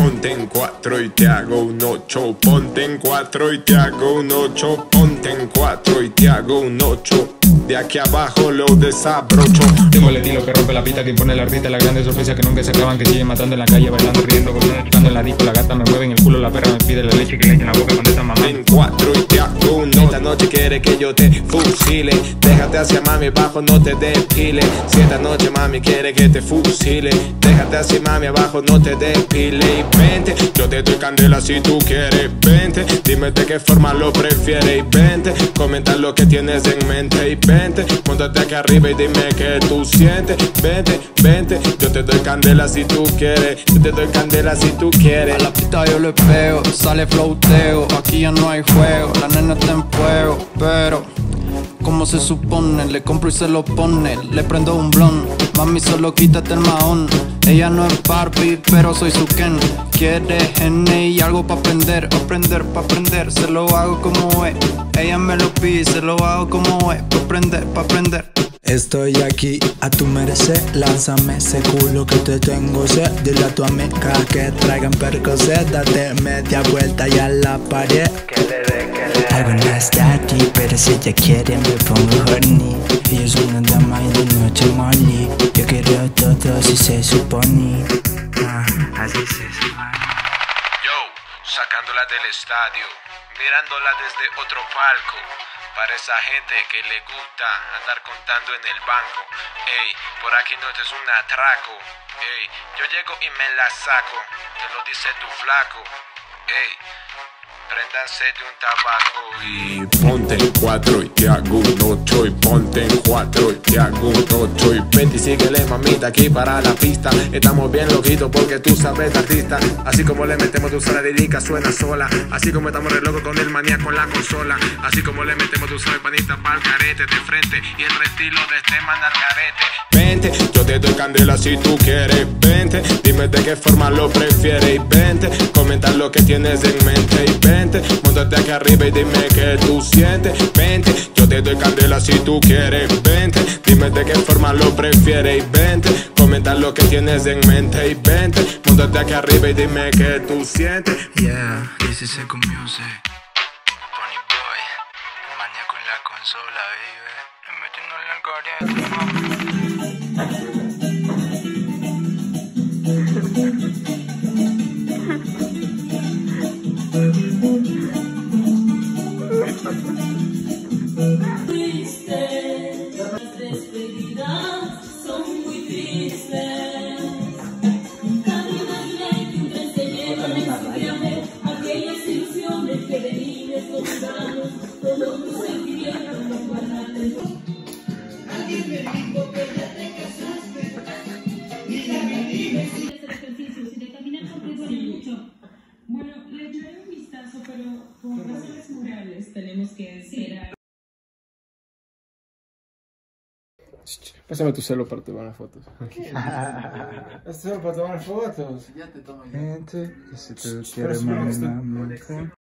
ponte en 4 y te hago un 8. Ponte en 4 y te hago un 8. Ponte en 4 y te hago un 8. De aquí abajo lo desabrocho. Tengo el estilo que rompe la pista, que impone el artista. Las grandes sorpresas que nunca se acaban, que siguen matando en la calle, bailando, riendo, gozando en la disco. La gata me mueve en el culo, la perra me pide la leche que le eche en la boca cuando está mamá. En 4 y te hago un 8. Esta noche quiere que yo te fusile. Déjate hacia mami, abajo no te despile. Si esta noche mami quiere que te fusile, déjate así mami, abajo no te despile. Y vente, yo te doy candela si tú quieres. Vente, dime de qué forma lo prefieres. Y vente, comenta lo que tienes en mente. Y vente, móntate aquí arriba y dime qué tú sientes. Vente, vente, yo te doy candela si tú quieres. Yo te doy candela si tú quieres. A la pista yo le pego, sale flauteo. Aquí ya no hay juego, la nena está en fuego. Pero, como se supone, le compro y se lo pone. Le prendo un blon, mami solo quítate el mahón. Ella no es Barbie, pero soy su Ken. Quiere gene y algo pa' aprender. Aprender pa' aprender, se lo hago como es. Ella me lo pide, se lo hago como es. Pa' aprender, pa' aprender. Estoy aquí a tu merced, lánzame ese culo que te tengo sed. Dile a tu amiga que traigan percocet, date media vuelta y a la pared. Algo no está aquí, pero si ella quiere me pongo horny. Ella es una dama y de noche molly. Yo quiero todo si se supone. Así se supone. Yo, sacándola del estadio, mirándola desde otro palco. Para esa gente que le gusta andar contando en el banco. Ey, por aquí no es un atraco. Ey, yo llego y me la saco. Te lo dice tu flaco. Ey, préndanse de un tabaco y ponte en 4 y te hago un 8. Y ponte en 4 y te hago un 8. Y vente y síguele mamita aquí para la pista. Estamos bien loquitos porque tú sabes de artista. Así como le metemos tu sola lírica suena sola. Así como estamos re locos con el manía con la consola. Así como le metemos tu sola panita pa'l carete de frente. Y el estilo de este mandar carete. Vente, yo te doy candela si tú quieres. Vente, dime de qué forma lo prefieres. Y vente, comenta lo que tienes en mente. Y vente, móntate aquí arriba y dime qué tú sientes. Vente, yo te doy candela si tú quieres. Vente, dime de qué forma lo prefieres. Y vente, comenta lo que tienes en mente. Y vente, móntate aquí arriba y dime qué tú sientes. Yeah, this is Echo Music. Pony Boy, el maníaco en la consola, baby. Metiéndole al corriente, Las despedidas son muy tristes. Cada día que un tren se lleva en su viaje aquellas ilusiones que de niños lograron todos tus sentimientos los guardaste. Alguien me dijo que ya te casaste. Hacer ejercicios y de caminar porque duele mucho. Bueno, le echaré un vistazo, pero por razones morales tenemos que esperar. Pásame tu celo para tomar fotos. Esto es para tomar fotos. ya te tomo yo. Gente, que si te quiere